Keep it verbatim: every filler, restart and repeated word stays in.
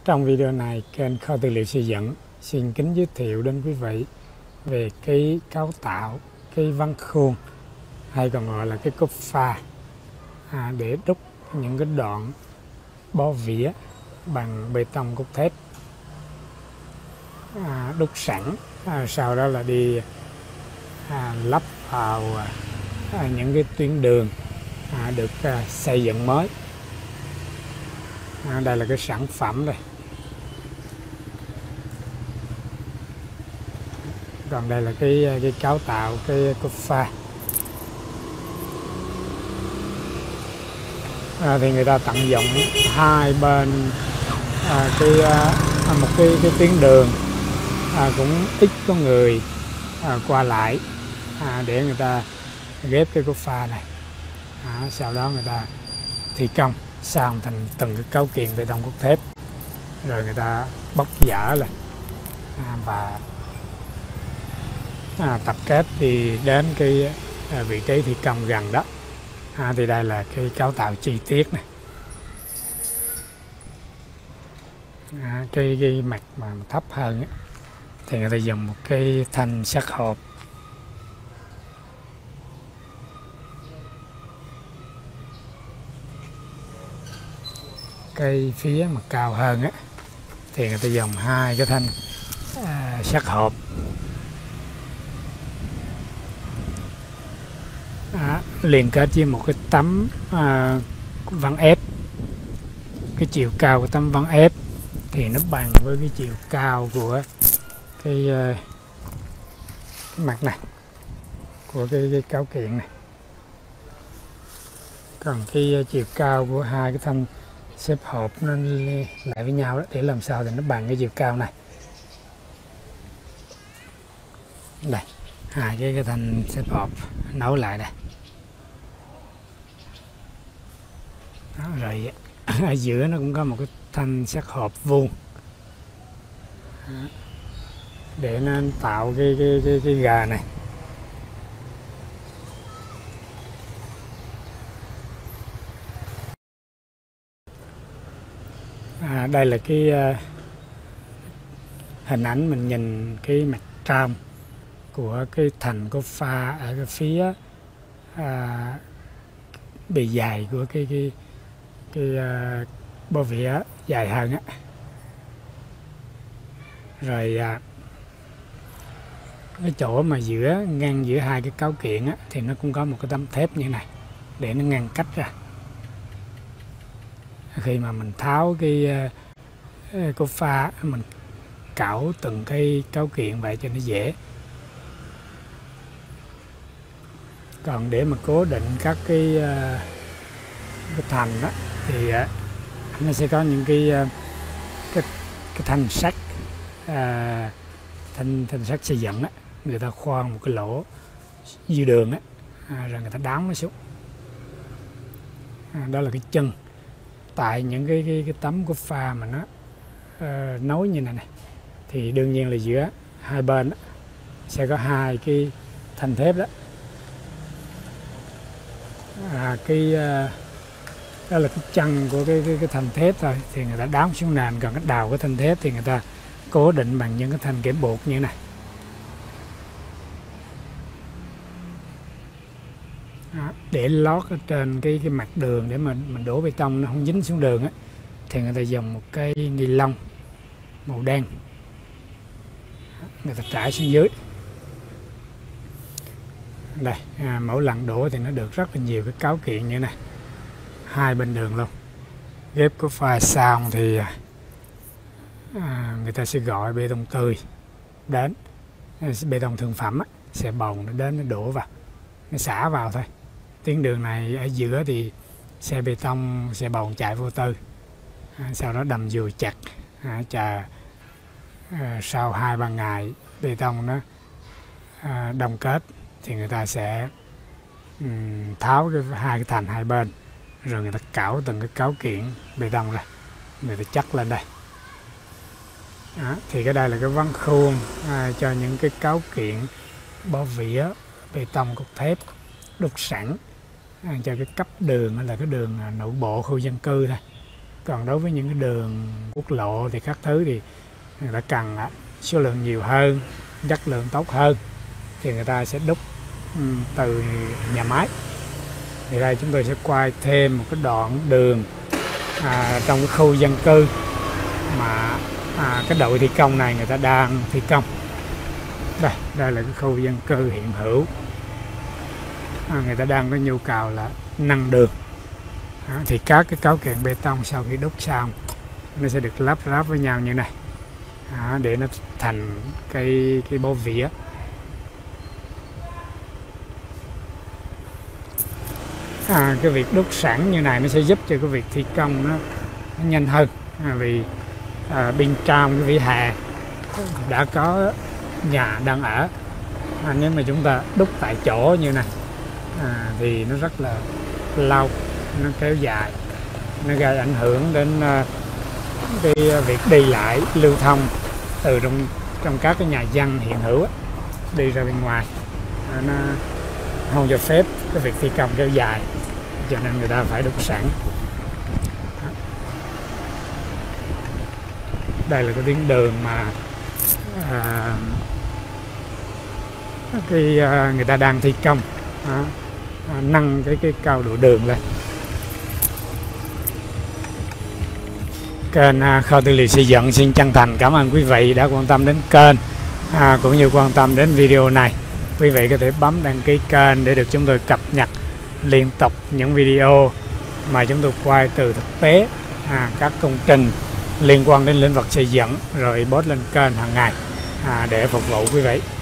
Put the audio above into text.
Trong video này, kênh Kho Tư liệu Xây dựng xin kính giới thiệu đến quý vị về cái cấu tạo, cái ván khuôn hay còn gọi là cái cốt pha à, để đúc những cái đoạn bó vía bằng bê tông cốt thép à, đúc sẵn, à, sau đó là đi à, lắp vào à, những cái tuyến đường à, được à, xây dựng mới. À, đây là cái sản phẩm đây. Còn đây là cái cái cấu tạo cái cốt pha. À, thì người ta tận dụng hai bên à, cái à, một cái cái tuyến đường à, cũng ít có người à, qua lại à, để người ta ghép cái cốt pha này. À, sau đó người ta thi công xong thành từng cái cấu kiện bê tông cốt thép, rồi người ta bóc vỏ lên à, và à, tập kết đi đến cái à, vị trí thi công gần đó. À, thì đây là cái cấu tạo chi tiết này. À, cái, cái mặt mà thấp hơn ấy, thì người ta dùng một cái thanh sắt hộp. Cái phía mà cao hơn á thì người ta dùng hai cái thanh à, sắt hộp à, liên kết với một cái tấm à, ván ép. Cái chiều cao của tấm ván ép thì nó bằng với cái chiều cao của cái, uh, cái mặt này của cái, cái cấu kiện này. Còn cái uh, chiều cao của hai cái thanh xếp hộp nó lại với nhau đó, để làm sao thì nó bằng cái chiều cao này. Đây, hai cái, cái thanh xếp hộp nối lại đây. Đó, rồi ở giữa nó cũng có một cái thanh sắt hộp vuông để nó tạo cái cái cái, cái gà này. À, đây là cái uh, hình ảnh mình nhìn cái mặt trong của cái thành cốt pha ở cái phía uh, bề dài của cái cái cái uh, bó vía dài hơn á. Rồi uh, cái chỗ mà giữa ngăn giữa hai cái cấu kiện á, thì nó cũng có một cái tấm thép như này để nó ngăn cách ra. Khi mà mình tháo cái uh, cốt pha, mình cạo từng cái cấu kiện vậy cho nó dễ. Còn để mà cố định các cái, uh, cái thành đó thì uh, nó sẽ có những cái uh, cái, cái thanh sắt uh, thanh thanh sắt xây dựng á, người ta khoan một cái lỗ dư đường á, à, rồi người ta đóng nó xuống. À, đó là cái chân. Tại những cái cái, cái tấm của pha mà nó uh, nối như này này thì đương nhiên là giữa hai bên đó, sẽ có hai cái thanh thép đó. À, cái uh, đó là cái chân của cái cái, cái thanh thép thôi, thì người ta đóng xuống nền. Còn cái đầu của thanh thép thì người ta cố định bằng những cái thanh kẽm buộc như thế này. Đó, để lót ở trên cái cái mặt đường để mình mình đổ bê tông nó không dính xuống đường á, thì người ta dùng một cái ni lông màu đen, người ta trải xuống dưới. Đây, à, mỗi lần đổ thì nó được rất là nhiều cái cấu kiện như này, hai bên đường luôn. Ghép có pha xong thì à, người ta sẽ gọi bê tông tươi đến, bê tông thương phẩm á, sẽ bồng nó đến, nó đổ vào, nó xả vào thôi. Tuyến đường này ở giữa thì xe bê tông, xe bồn chạy vô tư, à, sau đó đầm dùi chặt, à, chờ à, sau hai ba ngày bê tông nó à, đông kết thì người ta sẽ um, tháo cái hai cái thành hai bên, rồi người ta cạo từng cái cấu kiện bê tông ra, người ta chắc lên đây. Đó, thì cái đây là cái ván khuôn à, cho những cái cấu kiện bó vía bê tông cốt thép đúc sẵn à, cho cái cấp đường là cái đường nội bộ khu dân cư thôi. Còn đối với những cái đường quốc lộ thì các thứ thì người ta cần số lượng nhiều hơn, chất lượng tốt hơn thì người ta sẽ đúc từ nhà máy. Thì đây chúng tôi sẽ quay thêm một cái đoạn đường à, trong cái khu dân cư mà à, cái đội thi công này người ta đang thi công. Đây, đây là cái khu dân cư hiện hữu. À, người ta đang có nhu cầu là nâng đường. À, thì các cái cấu kiện bê tông sau khi đúc xong nó sẽ được lắp ráp với nhau như này, à, để nó thành cái cái bô vía. À, cái việc đúc sẵn như này nó sẽ giúp cho cái việc thi công nó, nó nhanh hơn, à, vì à, bên trong cái vỉa hè đã có nhà đang ở. À, nếu mà chúng ta đúc tại chỗ như này à, thì nó rất là lâu, nó kéo dài, nó gây ảnh hưởng đến uh, cái việc đi lại lưu thông từ trong trong các cái nhà dân hiện hữu á, đi ra bên ngoài. À, nó không cho phép cái việc thi công kéo dài, cho nên người ta phải đúc sẵn. Đây là cái tuyến đường mà à, cái à, người ta đang thi công, à, à, nâng cái cái cao độ đường lên. Kênh à, Kho Tư liệu Xây dựng xin chân thành cảm ơn quý vị đã quan tâm đến kênh, à, cũng như quan tâm đến video này. Quý vị có thể bấm đăng ký kênh để được chúng tôi cập nhật liên tục những video mà chúng tôi quay từ thực tế, à, các công trình liên quan đến lĩnh vực xây dựng rồi post lên kênh hàng ngày, à, để phục vụ quý vị.